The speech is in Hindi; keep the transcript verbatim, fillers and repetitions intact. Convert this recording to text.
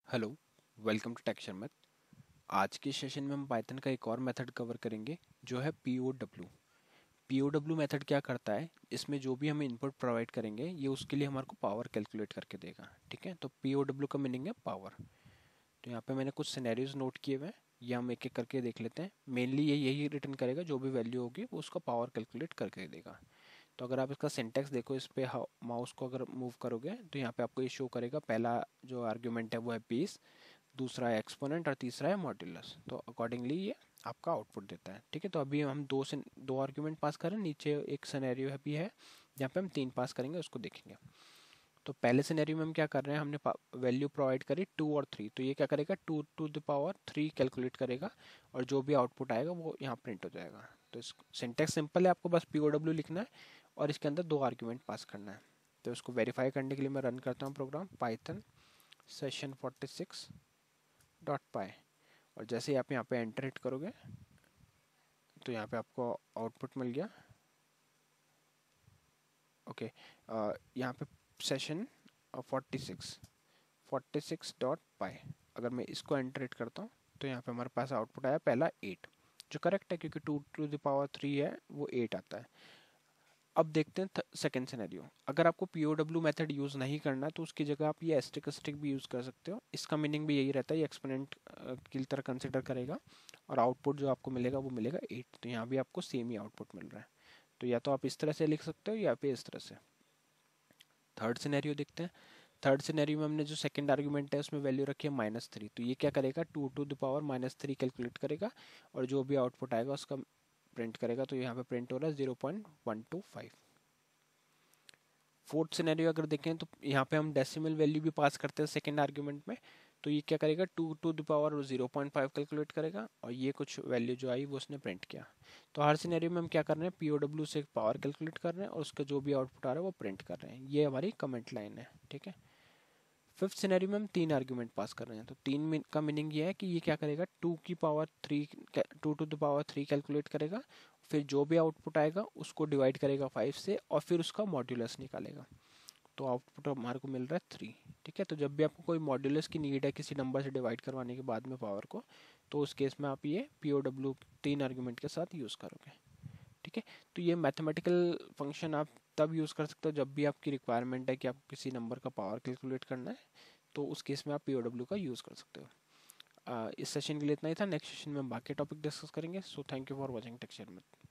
Hello, welcome to Texture Math. आज के सेशन में हम पाइथन का एक और मेथड कवर करेंगे जो है P O W. P O W method क्या करता है, इसमें जो भी हम इनपुट प्रोवाइड करेंगे ये उसके लिए हमारे को पावर कैलकुलेट करके देगा। ठीक है, तो पी ओ डब्ल्यू का मीनिंग है पावर। तो यहाँ पे मैंने कुछ सिनेरियोज नोट किए हुए हैं, ये हम एक एक करके देख लेते हैं। मेनली ये यही रिटर्न करेगा, जो भी वैल्यू होगी वो उसका पावर कैलकुलेट करके देगा। तो अगर आप इसका सिंटेक्स देखो, इस पे माउस को अगर मूव करोगे तो यहाँ पे आपको ये शो करेगा। पहला जो आर्ग्यूमेंट है वो है बेस, दूसरा है एक्सपोनेंट और तीसरा है मॉड्यूलस। तो अकॉर्डिंगली ये आपका आउटपुट देता है। ठीक है, तो अभी हम दो से दो आर्ग्यूमेंट पास करें, नीचे एक सिनेरियो है भी है जहाँ पे हम तीन पास करेंगे, उसको देखेंगे। तो पहले सिनेरियो में हम क्या कर रहे हैं, हमने वैल्यू प्रोवाइड करी टू और थ्री, तो ये क्या करेगा, two to the power three calculate करेगा और जो भी आउटपुट आएगा वो यहाँ प्रिंट हो जाएगा। तो सिंटेक्स सिंपल है, आपको बस पी ओ डब्ल्यू लिखना है और इसके अंदर दो आर्ग्यूमेंट पास करना है। तो इसको वेरीफाई करने के लिए मैं रन करता हूँ program Python session forty six dot py. और जैसे ही आप यहाँ पे एंटर हिट करोगे तो यहाँ पे आपको आउटपुट मिल गया। ओके, यहाँ पे session forty six forty six dot py, अगर मैं इसको एंटर हिट करता हूँ तो यहाँ पे हमारे पास आउटपुट आया पहला एट, जो करेक्ट है क्योंकि two to the power three है वो एट आता है। अब देखते हैं सेकेंड सिनेरियो। अगर आपको P O W method use नहीं करना तो उसकी जगह आप ये एस्टिक भी यूज़ कर सकते हो। इसका मीनिंग भी यही रहता है, ये एक्सपोनेंट की तरह कंसिडर करेगा और आउटपुट जो आपको मिलेगा वो मिलेगा एट। तो यहाँ भी आपको सेम ही आउटपुट मिल रहा है। तो या तो आप इस तरह से लिख सकते हो या फिर इस तरह से। थर्ड सिनेरियो देखते हैं। थर्ड सिनेरियो में हमने जो सेकंड आर्गुमेंट है उसमें वैल्यू रखी है माइनस थ्री, तो ये क्या करेगा, two to the power minus three calculate करेगा और जो भी आउटपुट आएगा उसका प्रिंट करेगा। तो यहाँ पे प्रिंट हो रहा है zero point one two five. Fourth scenario अगर देखें तो यहाँ पे हम डेसिमल वैल्यू भी पास करते हैं सेकंड आर्गुमेंट में। तो ये क्या करेगा, two to the power zero point five calculate करेगा और ये कुछ वैल्यू जो आई वो उसने प्रिंट किया। तो हर सिनेरियो में हम क्या कर रहे हैं, पी ओ डब्ल्यू से पावर कैलकुलेट कर रहे हैं और उसका जो भी आउटपुट आ रहा है वो प्रिंट कर रहे हैं। ये हमारी कमेंट लाइन है। ठीक है, फिफ्थ सिनेरियो में हम तीन आर्ग्यूमेंट पास कर रहे हैं। तो तीन का मीनिंग ये है कि ये क्या करेगा, टू की power three, two to the power three calculate करेगा, फिर जो भी आउटपुट आएगा उसको डिवाइड करेगा फाइव से और फिर उसका मॉड्यूलस निकालेगा। तो आउटपुट हमारे को मिल रहा है थ्री। ठीक है, तो जब भी आपको कोई मॉड्यूलस की नीड है किसी नंबर से डिवाइड करवाने के बाद में पावर को, तो उस केस में आप ये पी ओ डब्ल्यू तीन आर्ग्यूमेंट के साथ यूज़ करोगे। ठीक है, तो ये मैथमेटिकल फंक्शन आप तब यूज़ कर सकते हो जब भी आपकी रिक्वायरमेंट है कि आपको किसी नंबर का पावर कैलकुलेट करना है, तो उस केस में आप पी ओ डब्ल्यू का यूज़ कर सकते हो। uh, इस सेशन के लिए इतना ही था। नेक्स्ट सेशन में हम बाकी टॉपिक डिस्कस करेंगे। So thank you for watching Texture में।